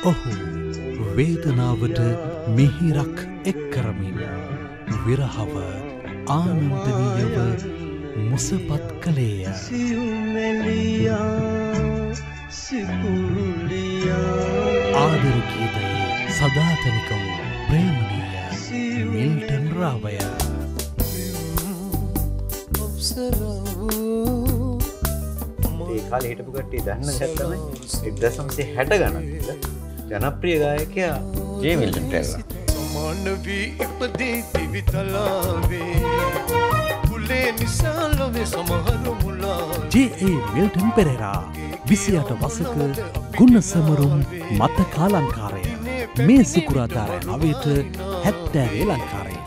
ඔහු වේදනාවට මිහිරක් එක් කරමින් විරහව ආනන්දනීයව මුසපත් කළේය. ආදර ගීතයේ සදාතනික වූ ප්‍රේමණීය මිල්ටන් රාවය. ඒ කාලේ හිටපු කට්ටිය දන්න ගැත්තම 1960 ගණන් ජනප්‍රිය ගායකයා ජේ මිල්ටන් ටෙල්ලා. සමානවී ඉපදී දිවිතලාවේ කුලේ නිසාලවේ සමහරු මුලා ජේ.ඒ. මිල්ටන් පෙරේරා 28 වසක ගුණ සමරුම් මත කාලංකාරය මේ සිකුරාදා 9ට 70 ලංකාරය.